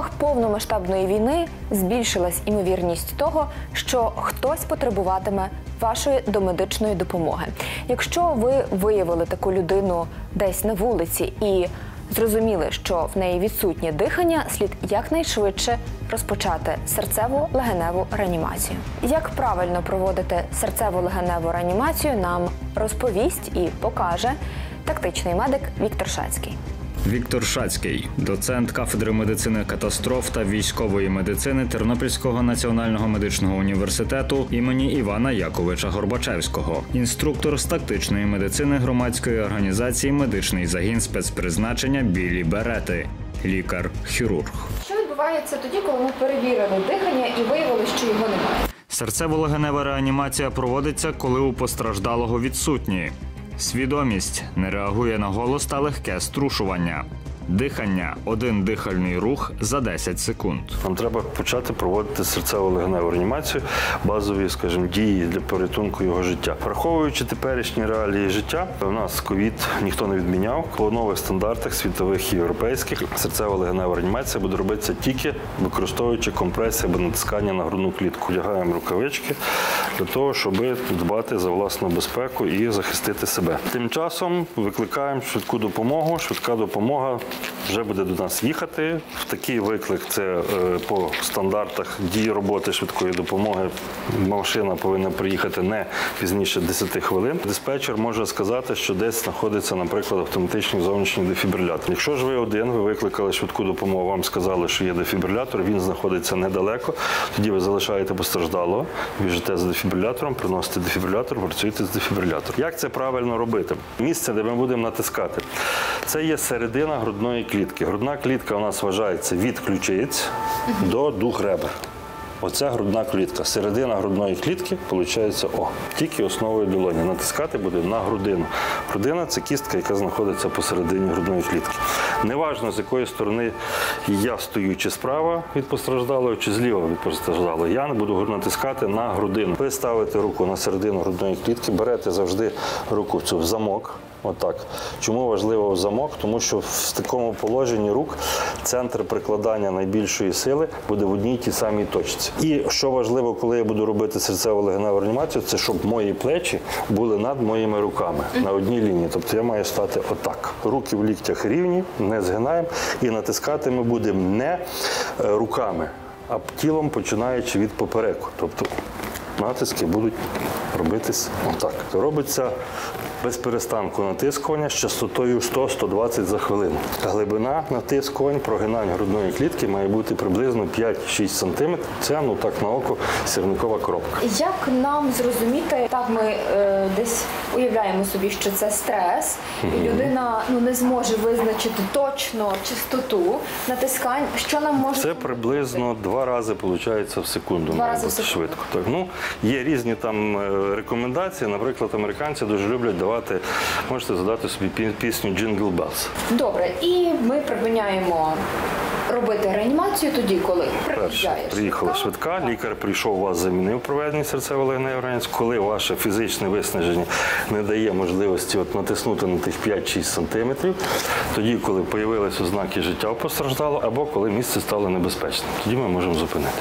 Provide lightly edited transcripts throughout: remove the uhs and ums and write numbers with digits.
умовах повномасштабної війни збільшилась імовірність того, що хтось потребуватиме вашої домедичної допомоги. Якщо ви виявили таку людину десь на вулиці і зрозуміли, що в неї відсутнє дихання, слід якнайшвидше розпочати серцево-легеневу реанімацію. Як правильно проводити серцево-легеневу реанімацію, нам розповість і покаже тактичний медик Віктор Шацький. Віктор Шацький – доцент кафедри медицини катастроф та військової медицини Тернопільського національного медичного університету імені Івана Яковича Горбачевського, інструктор з тактичної медицини громадської організації «Медичний загін спецпризначення «Білі берети», лікар-хірург. Що відбувається тоді, коли ми перевірили дихання і виявили, що його немає? Серцево-легенева реанімація проводиться, коли у постраждалого відсутні свідомість, не реагує на голос та легке струшування. Дихання – один дихальний рух за 10 секунд. Нам треба почати проводити серцево-легеневу реанімацію, базові, скажімо, дії для порятунку його життя. Враховуючи теперішні реалії життя, у нас ковід ніхто не відміняв. По нових стандартах світових і європейських серцево-легенева реанімація буде робитися тільки використовуючи компресію або натискання на грудну клітку. Вдягаємо рукавички для того, щоб дбати за власну безпеку і захистити себе. Тим часом викликаємо швидку допомогу. Швидка допомога вже буде до нас їхати. В такий виклик, це по стандартах дії роботи швидкої допомоги, машина повинна приїхати не пізніше 10 хвилин. Диспетчер може сказати, що десь знаходиться, наприклад, автоматичний зовнішній дефібрилятор. Якщо ж ви один, ви викликали швидку допомогу, вам сказали, що є дефібрилятор, він знаходиться недалеко, тоді ви залишаєте постраждалого, біжите з дефібрилятором, приносите дефібрилятор, працюєте з дефібрилятором. Як це правильно робити? Місце, де ми будемо натискати, це є середина грудної клітки. Грудна клітка у нас вважається від ключиць до дуг ребер. Оце грудна клітка. Середина грудної клітки, виходить, тільки основою долоні. Натискати буде на грудину. Грудина – це кістка, яка знаходиться посередині грудної клітки. Неважно, з якої сторони я стою, чи справа від постраждалого, чи зліва від постраждалого. Я не буду натискати на грудину. Ви ставите руку на середину грудної клітки, берете завжди руку в цю замок. Отак. Чому важливо замок? Тому що в такому положенні рук центр прикладання найбільшої сили буде в одній тій самій точці. І що важливо, коли я буду робити серцево-легеневу реанімацію, це щоб мої плечі були над моїми руками на одній лінії. Тобто я маю стати отак. Руки в ліктях рівні, не згинаємо. І натискати ми будемо не руками, а тілом, починаючи від попереку. Тобто натиски будуть робитись отак. Робиться без перестанку натискування з частотою 100-120 за хвилину. Глибина натискувань, прогинань грудної клітки має бути приблизно 5-6 см. Це, так на око, сірникова коробка. Як нам зрозуміти, так ми десь уявляємо собі, що це стрес, і людина не зможе визначити точно частоту натискань. Що нам може... Це приблизно 2 рази, виходить, в секунду. 2 рази в секунду. Швидко. Так, є різні там рекомендації. Наприклад, американці дуже люблять давати, можете задати собі пісню «Jingle Bells». Добре, і ми припиняємо робити реанімацію тоді, коли приїхала швидка, лікар прийшов, вас замінив проведення серцево-легеневої реанімації. Коли ваше фізичне виснаження не дає можливості натиснути на тих 5-6 см, тоді, коли з'явилися ознаки життя постраждалого, або коли місце стало небезпечним, тоді ми можемо зупинити.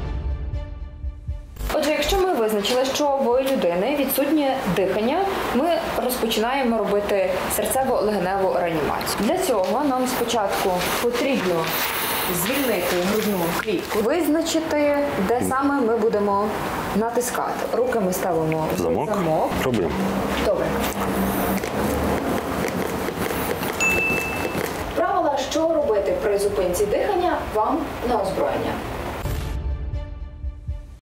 Отже, якщо ми визначили, що в людини відсутнє дихання, ми розпочинаємо робити серцево-легеневу реанімацію. Для цього нам спочатку потрібно звільнити грудну клітку, визначити, де саме ми будемо натискати. Руки ми ставимо в замок. Пробуємо. Добре. Правила, що робити при зупинці дихання, вам на озброєння.